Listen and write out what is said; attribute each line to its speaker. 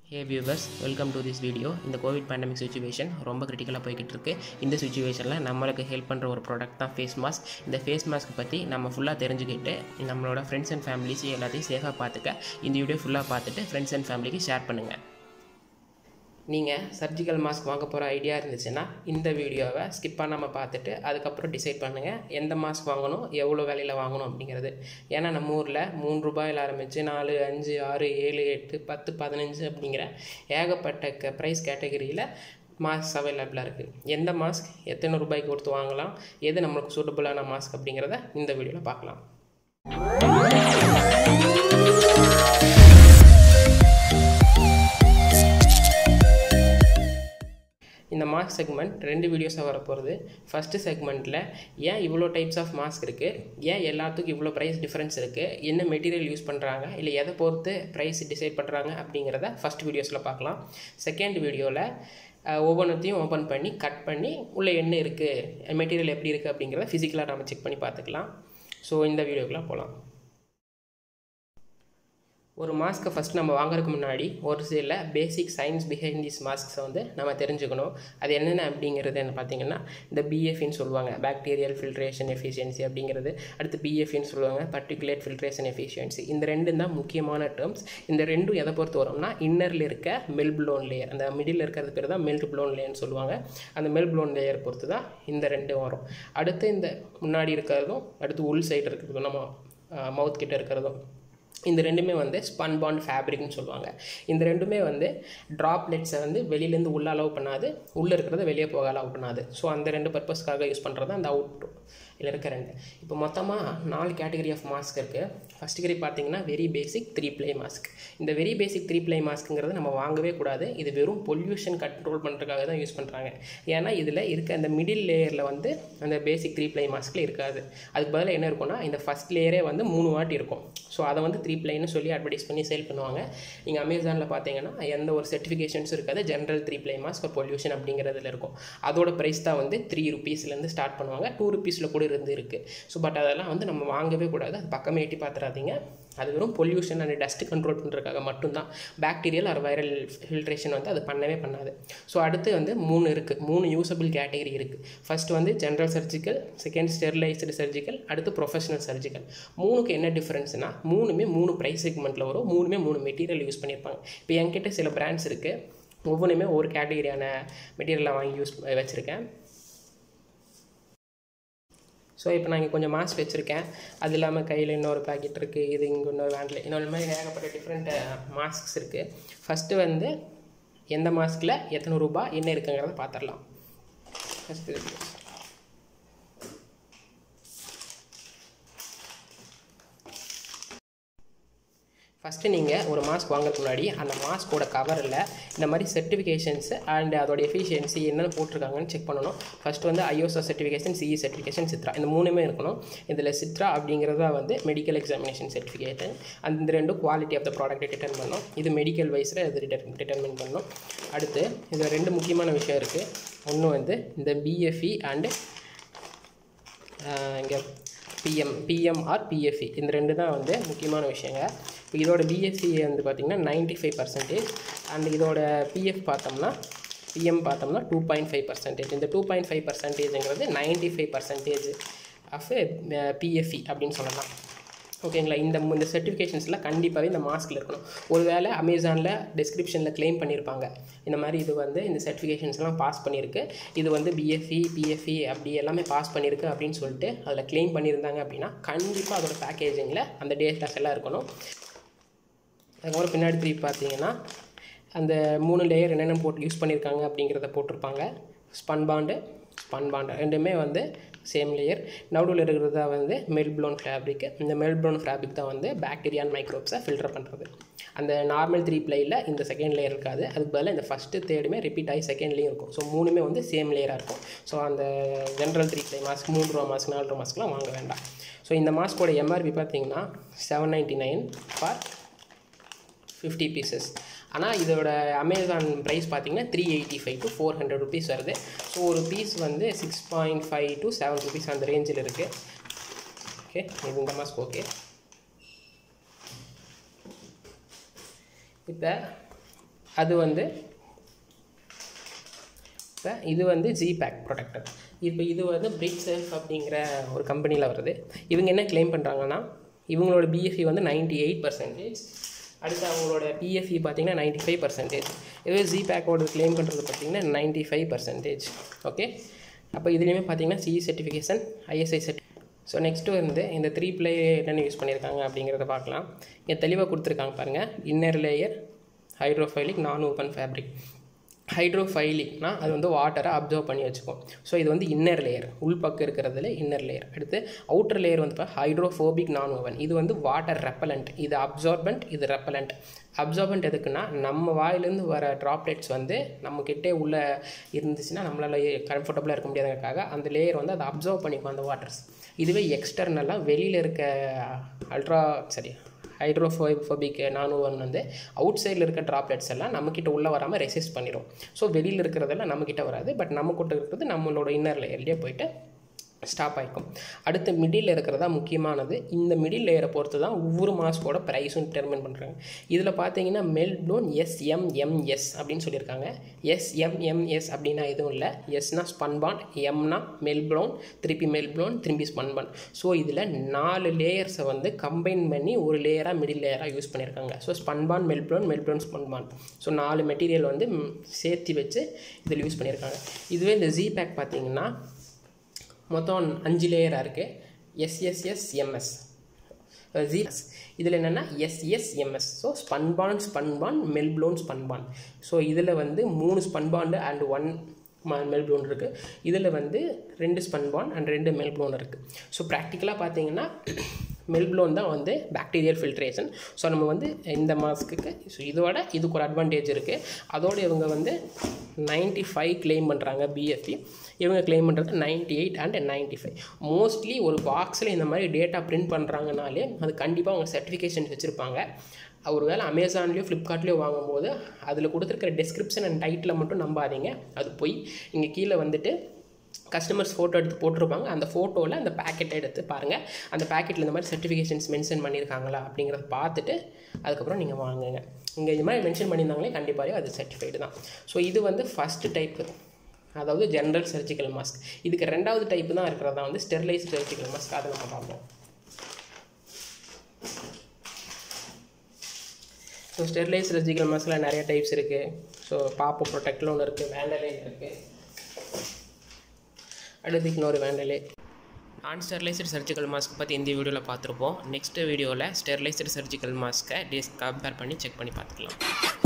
Speaker 1: Hey viewers, welcome to this video. In the COVID pandemic situation, ரொம்ப கிரிட்டிக்கலாக போய்கிட்டு இருக்கு. இந்த சுச்சுவேஷனில் நம்மளுக்கு ஹெல்ப் பண்ணுற ஒரு ப்ராடக்ட் தான் ஃபேஸ் மாஸ்க். இந்த ஃபேஸ் மாஸ்க் பற்றி நம்ம ஃபுல்லாக தெரிஞ்சுக்கிட்டு நம்மளோட ஃப்ரெண்ட்ஸ் அண்ட் ஃபேமிலிஸ் எல்லாத்தையும் சேஃபாக பார்த்துக்க இந்த வீடியோ ஃபுல்லாக பார்த்துட்டு ஃப்ரெண்ட்ஸ் அண்ட் ஃபேமிலிக்கு ஷேர் பண்ணுங்கள். நீங்கள் சர்ஜிக்கல் மாஸ்க் வாங்க போகிற ஐடியா இருந்துச்சுன்னா இந்த வீடியோவை ஸ்கிப் பண்ணாமல் பார்த்துட்டு அதுக்கப்புறம் டிசைட் பண்ணுங்கள் எந்த மாஸ்க் வாங்கணும், எவ்வளோ விலையில் வாங்கணும் அப்படிங்கிறது. ஏன்னா நம்ம ஊரில் ₹3 ஆரம்பித்து 4, 5, 6, 7, 8, 10, 15 அப்படிங்கிற ஏகப்பட்ட ப்ரைஸ் கேட்டகரியில் மாஸ்க் அவைலபிளாக இருக்குது. எந்த மாஸ்க் எத்தனை ரூபாய்க்கு கொடுத்து வாங்கலாம், எது நம்மளுக்கு சூட்டபுளான மாஸ்க் அப்படிங்கிறத இந்த வீடியோவில் பார்க்கலாம். இந்த மாஸ்க் செக்மெண்ட் 2 வீடியோஸாக வரப்போகிறது. ஃபஸ்ட்டு செக்மெண்ட்டில் ஏன் இவ்வளோ டைப்ஸ் ஆஃப் மாஸ்க் இருக்குது, ஏன் எல்லாத்துக்கும் இவ்வளோ ப்ரைஸ் டிஃப்ரென்ஸ் இருக்குது, என்ன மெட்டீரியல் யூஸ் பண்ணுறாங்க, இல்லை எதை பொறுத்து ப்ரைஸ் டிசைட் பண்ணுறாங்க அப்படிங்கிறத ஃபஸ்ட் வீடியோஸில் பார்க்கலாம். செகண்ட் வீடியோவில் ஒவ்வொன்றத்தையும் ஓப்பன் பண்ணி கட் பண்ணி உள்ளே என்ன இருக்குது, மெட்டீரியல் எப்படி இருக்குது அப்படிங்கிறத ஃபிசிக்கலாக நம்ம செக் பண்ணி பார்த்துக்கலாம். ஸோ இந்த வீடியோக்கெலாம் போகலாம். ஒரு மாஸ்க்கை ஃபஸ்ட் நம்ம வாங்குறதுக்கு முன்னாடி ஒரு சில பேசிக் சயின்ஸ் பிஹைண்ட் திஸ் மாஸ்க்ஸை நம்ம தெரிஞ்சுக்கணும். அது என்னென்ன அப்படிங்கிறது என்ன பார்த்தீங்கன்னா, இந்த பிஎஃப்ன்னு சொல்லுவாங்க, பாக்டீரியல் ஃபில்ட்ரேஷன் எஃபிஷியன்சி அப்படிங்கிறது. அடுத்து பிஎஃப்ன்னு சொல்லுவாங்க, பர்டிகுலேட் ஃபில்ட்ரேஷன் எஃபிஷியன்சி. இந்த ரெண்டும் தான் முக்கியமான டேர்ம்ஸ். இந்த ரெண்டும் எதை பொறுத்து வரும்னா, இன்னரில் இருக்க மெல்ட் ப்ளோன் லேயர், அந்த மிடில் இருக்கிறது பேர் தான் மெல்ட் ப்ளோன் லேயர்னு சொல்லுவாங்க. அந்த மெல்ட் ப்ளோன் லேயர் பொறுத்து தான் இந்த ரெண்டும் வரும். அடுத்து இந்த முன்னாடி இருக்கிறதும் அடுத்து உள் சைடு இருக்கிறதும் நம்ம மவுத் கிட்ட இருக்கிறதும் இந்த ரெண்டுமே ஸ்பன் பாண்ட் ஃபேப்ரிக்னு சொல்லுவாங்க. இந்த ரெண்டுமே ட்ராப்லெட்ஸை வெளியிலேருந்து உள்ளே அலோவ் பண்ணாது, உள்ளே இருக்கிறத வெளியே போக அலோவ் பண்ணாது. ஸோ அந்த 2 பர்பஸ்க்காக யூஸ் பண்ணுறது அந்த அவுட் இதில் இருக்க 2. இப்போ மொத்தமாக 4 கேட்டகரி ஆஃப் மாஸ்க் இருக்குது. ஃபஸ்ட் கேட்டகரி பார்த்தீங்கன்னா வெரி பேசிக் 3 ப்ளை மாஸ்க். இந்த வெரி பேசிக் 3 ப்ளை மாஸ்க்குங்கிறது நம்ம வாங்கவே கூடாது. இது வெறும் பொல்யூஷன் கண்ட்ரோல் பண்ணுறதுக்காக தான் யூஸ் பண்ணுறாங்க. ஏன்னா இதில் இருக்க அந்த மிடில் லேயரில் அந்த பேசிக் 3 ப்ளை மாஸ்கில் இருக்காது. அதுக்கு பதிலாக என்ன இருக்கும்னா, இந்த ஃபஸ்ட் லேயரே 3 வாட்டி இருக்கும். ஸோ அதை 3 ப்ளைன்னு சொல்லி அட்வர்டைஸ் பண்ணி சேல் பண்ணுவாங்க. நீங்கள் அமேசானில் பார்த்தீங்கன்னா எந்த ஒரு சர்டிஃபிகேஷன்ஸும் இருக்காது. General 3 ply mask for pollution அப்படிங்கிறதுல இருக்கும். அதோட ப்ரைஸ் தான் ₹3 ஸ்டார்ட் பண்ணுவாங்க. ₹2 கூட இருக்குது. ஸோ பட் அதெல்லாம் நம்ம வாங்கவே கூடாது. அது பக்கமே எட்டி பார்த்துறாதீங்க. அது வெறும் பொல்யூஷன் அண்ட் டஸ்ட் கண்ட்ரோல் பண்ணுறதுக்காக மட்டும்தான். பாக்டீரியல் ஆர் வைரல் ஃபில்ட்ரேஷன் அது பண்ணவே பண்ணாது. ஸோ அடுத்து 3 இருக்குது, 3 யூஸபிள் கேட்டகரி இருக்குது. First general surgical, second sterilised surgical, அடுத்து ப்ரொஃபஷனல் சர்ஜிக்கல். 3க்கு என்ன டிஃப்ரென்ஸ்னால், 3மே 3 ப்ரைஸ் செக்மெண்ட்டில் வரும். 3மே 3 மெட்டீரியல் யூஸ் பண்ணியிருப்பாங்க. இப்போ என்கிட்ட சில பிராண்ட்ஸ் இருக்குது, ஒவ்வொன்றுமே ஒரு கேட்டகரியான மெட்டீரியலாக வாங்கி யூஸ் வச்சுருக்கேன். ஸோ இப்போ நான் இங்கே கொஞ்சம் மாஸ்க் வச்சுருக்கேன். அது இல்லாமல் கையில் இன்னொரு பேக்கெட் இருக்குது, இது இங்கே இன்னொரு வேண்டில் இன்னொரு மாதிரி ஏகப்பட்ட டிஃப்ரெண்ட் மாஸ்க்ஸ் இருக்குது. ஃபஸ்ட்டு எந்த மாஸ்கில் எத்தனை ரூபாய் என்ன இருக்குங்கிறத பார்த்துடலாம். ஃபஸ்ட்டு நீங்கள் ஒரு மாஸ்க் வாங்குறதுக்கு முன்னாடி அந்த மாஸ்கோட கவரில் இந்த மாதிரி சர்டிஃபிகேஷன்ஸ் அண்ட் அதோட எஃபிஷியன்சி என்னென்னு போட்டிருக்காங்கன்னு செக் பண்ணணும். First IOS certification, CE certification, SITRA, இந்த 3மே இருக்கணும். இதில் சித்ரா அப்படிங்கிறத மெடிக்கல் எக்ஸாமினேஷன் சர்டிஃபிகேட்டு. அந்த 2 குவாலிட்டி ஆஃப் த ப்ராடக்ட்டை டிட்டர்ன் பண்ணணும். இது மெடிக்கல் வைஸில் இது டிட்டர்மின் பண்ணணும். அடுத்து இதில் 2 முக்கியமான விஷயம் இருக்குது. ஒன்று இந்த பிஎஃப்இ அண்டு இங்கே பிஎம்ஆர் பிஎஃப்இ, இந்த 2 தான் முக்கியமான விஷயங்க. இப்போ இதோட பிஎஃப்இ பார்த்திங்கன்னா 95% அண்ட் இதோட பிஎஃப் பார்த்தோம்னா 2.5%. இந்த 2.5%ங்கிறது 95% ஆஃப் பிஎஃப்இ அப்படின்னு சொல்லலாம். ஓகேங்களா. இந்த சர்டிஃபிகேஷன்ஸ்லாம் கண்டிப்பாகவே இந்த மாஸ்கில் இருக்கணும். ஒருவேளை அமேசானில் டிஸ்கிரிப்ஷனில் கிளைம் பண்ணியிருப்பாங்க, இந்த மாதிரி இது இந்த சர்டிஃபிகேஷன்ஸ்லாம் பாஸ் பண்ணியிருக்கு, இது பிஎஃப்இ பிஎஃப்இ அப்படி எல்லாமே பாஸ் பண்ணியிருக்கு அப்படின்னு சொல்லிட்டு அதில் கிளைம் பண்ணியிருந்தாங்க அப்படின்னா கண்டிப்பாக அதோட பேக்கேஜிங்கில் அந்த டேட்டாஸ் எல்லாம் இருக்கணும். அதுக்கப்புறம் பின்னாடி திருப்பி பார்த்தீங்கன்னா அந்த 3 லேயர் என்னென்ன போட்டு யூஸ் பண்ணியிருக்காங்க அப்படிங்கிறத போட்டிருப்பாங்க. ஸ்பன் பாண்டு ரெண்டுமே சேம் லேயர். நடுவில் இருக்கிறதா மெல்ட் ப்ளோன் ஃபேப்ரிக். இந்த மெல்ட் ப்ளோன் ஃபேப்ரிக் தான் பாக்டீரியா அண்ட் மைக்ரோப்ஸை ஃபில்டர் பண்ணுறது. அந்த நார்மல் 3 ப்ளையில் இந்த செகண்ட் லேயர் இருக்காது. அதுக்கு பதிலாக இந்த ஃபஸ்ட்டு தேர்டுமே ரிப்பீட் ஆகி செகண்ட்லேயும் இருக்கும். ஸோ 3மே சேம் லேயராக இருக்கும். ஸோ அந்த ஜென்ரல் 3 ப்ளை மாஸ்க், ₹3 மாஸ்க், ₹4 மாஸ்க்லாம் வாங்க வேண்டாம். ஸோ இந்த மாஸ்கோட எம்ஆர்பி பார்த்தீங்கன்னா $799 ஃபார் 50 பீசஸ். ஆனால் இதோட அமேசான் ப்ரைஸ் பார்த்தீங்கன்னா $385 to $400 வருது. ஸோ ஒரு பீஸ் $6.5 to $7 அந்த ரேஞ்சில் இருக்குது. ஓகே, இது இந்த மாஸ்க் ஓகே. இப்போ அது வந்து இப்போ இது வந்து Zpack ப்ரொடெக்டர். இப்போ இது வந்து Breathesafe அப்படிங்கிற ஒரு கம்பெனியில் வருது. இவங்க என்ன கிளைம் பண்ணுறாங்கன்னா இவங்களோட BFE வந்து 98%, அடுத்து அவங்களோட PFE பார்த்திங்கன்னா 95%. இதுவே Zpackோட கிளைம் பண்ணுறது பார்த்திங்கன்னா 95%. ஓகே, அப்போ இதுலேயுமே பார்த்திங்கன்னா CE certification, ISI so next வந்து இந்த 3 ப்ளே என்னென்ன யூஸ் பண்ணியிருக்காங்க அப்படிங்கிறத பார்க்கலாம். இங்கே தெளிவாக கொடுத்துருக்காங்க பாருங்கள். இன்னர் லேயர் ஹைட்ரோஃபைலிக் நான் ஓப்பன் ஃபேப்ரிக். ஹைட்ரோஃபைலிக்னா அது வந்து வாட்டரை அப்சர்வ் பண்ணி வச்சுக்கும். ஸோ இது வந்து இன்னர் லேயர், உள்பக்கம் இருக்கிறதுல இன்னர் லேயர். அடுத்து அவுட்டர் லேயர் வந்து இப்போ ஹைட்ரோஃபோபிக் நான் ஓவன். இது வந்து வாட்டர் ரெப்பலண்ட், இது அப்சார்பண்ட், இது ரெப்பலண்ட். அப்சார்பண்ட் எதுக்குன்னா நம்ம வாயிலேருந்து வர ட்ராப்லெட்ஸ் வந்து நம்மக்கிட்டே உள்ளே இருந்துச்சுன்னா நம்மளால் கம்ஃபர்டபுளாக இருக்க முடியாததுக்காக அந்த லேயர் வந்து அதை அப்சர்வ் பண்ணிக்கும் அந்த வாட்டர்ஸ். இதுவே எக்ஸ்டர்னலாக வெளியில் இருக்க ஹைட்ரோஃபோபிக் நான் ஓவன் வந்து அவுட் சைடில் இருக்க ட்ராப்லெட்ஸ் எல்லாம் நம்மக்கிட்ட உள்ளே வராமல் ரெசிஸ்ட் பண்ணிடும். ஸோ வெளியில் இருக்கிறதெல்லாம் நம்மக்கிட்ட வராது, பட் நம்மக்கிட்ட இருக்கிறது நம்மளோட இன்னர் லேயர்லேயே போயிட்டு ஸ்டாப் ஆகிக்கும். அடுத்து மிடில் இருக்கிறதா முக்கியமானது. இந்த மிடில் லேயரை பொறுத்து தான் ஒவ்வொரு மாஸ்கோட ப்ரைஸும் டிட்டர்மின் பண்ணுறாங்க. இதில் பார்த்தீங்கன்னா மெல்ப்ளோன் SMMS அப்படின்னு சொல்லியிருக்காங்க. SMMS அப்படின்னா எதுவும் இல்லை. எஸ்னா ஸ்பன்பான், எம்னா மெல்ப்ளோன், திருப்பி மெல்ப்ளோன், திரும்பி ஸ்பன்பான். ஸோ இதில் 4 லேயர்ஸை வந்து கம்பைன் பண்ணி ஒரு லேயராக மிடில் லேயராக யூஸ் பண்ணியிருக்காங்க. So spunbond, meltblown, spunbond. So 4 material வந்து சேர்த்து வச்சு இதில் யூஸ் பண்ணியிருக்காங்க. இதுவே இந்த Zpack பார்த்தீங்கன்னா மொத்தம் 5 லேயராக இருக்குது. SSSMS இதில் என்னென்னா SSMS. So spunbond, meltblown. So இதில் வந்து 3 ஸ்பன்பாண்டு அண்ட் 1 மெல்ப்ளோன் இருக்குது. இதில் வந்து 2 ஸ்பன்பான் அண்ட் 2 மெல்ப்ளோன் இருக்குது. ஸோ ப்ராக்டிக்கலாக பார்த்தீங்கன்னா மெல்ப்ளோன் தான் வந்து பாக்டீரியல் ஃபில்ட்ரேஷன். ஸோ நம்ம வந்து இந்த மாஸ்க்குக்கு ஸோ இதுக்கு ஒரு அட்வான்டேஜ் இருக்குது. அதோடு இவங்க வந்து 95 கிளைம் பண்ணுறாங்க BFE. இவங்க கிளைம் பண்ணுறது 98 அண்ட் 95. மோஸ்ட்லி ஒரு பாக்ஸில் இந்த மாதிரி டேட்டா பிரிண்ட் பண்ணுறாங்கனாலே அது கண்டிப்பாக அவங்க சர்டிஃபிகேஷன்ஸ் வச்சுருப்பாங்க. ஒரு வேளை அமேசான்லேயோ ஃப்ளிப்கார்ட்லேயோ வாங்கும்போது அதில் கொடுத்துருக்கிற டெஸ்கிரிப்ஷன் அண்ட் டைட்டில் மட்டும் நம்பாதீங்க, அது போய் இங்கே கீழே வந்துட்டு கஸ்டமர்ஸ் ஃபோட்டோ எடுத்து போட்டிருப்பாங்க. அந்த ஃபோட்டோவில் அந்த பேக்கெட்டை எடுத்து பாருங்கள். அந்த பேக்கெட்டில் இந்த மாதிரி சர்டிஃபிகேஷன்ஸ் மென்ஷன் பண்ணியிருக்காங்களா அப்படிங்கிறத பார்த்துட்டு அதுக்கப்புறம் நீங்கள் வாங்குங்க. இங்கே இது மாதிரி மென்ஷன் பண்ணியிருந்தாங்களே கண்டிப்பாகவே அது சர்டிஃபைடு தான். ஸோ இது வந்து ஃபஸ்ட்டு டைப்பு, அதாவது ஜென்ரல் சர்ஜிக்கல் மாஸ்க். இதுக்கு 2வது டைப்பு தான் இருக்கிறதா வந்து ஸ்டெரிலைஸ்ட் சர்ஜிக்கல் மாஸ்க். அதை நம்ம பார்ப்போம். ஸோ ஸ்டெரிலைஸ்ட் சர்ஜிக்கல் மாஸ்கில் நிறைய டைப்ஸ் இருக்குது. ஸோ பாப்போ ப்ரொடெக்டில் ஒன்று இருக்குது, வேண்டலே இருக்குது, அடுத்து இன்னொரு வேண்டலே. அன்ஸ்டெரிலைஸ்டு சர்ஜிக்கல் மாஸ்க் பற்றி இந்த வீடியோவில் பார்த்துருப்போம். நெக்ஸ்ட் வீடியோவில் ஸ்டெரிலைஸ்டு சர்ஜிக்கல் மாஸ்க்கை கம்பேர் பண்ணி செக் பண்ணி பார்த்துக்கலாம்.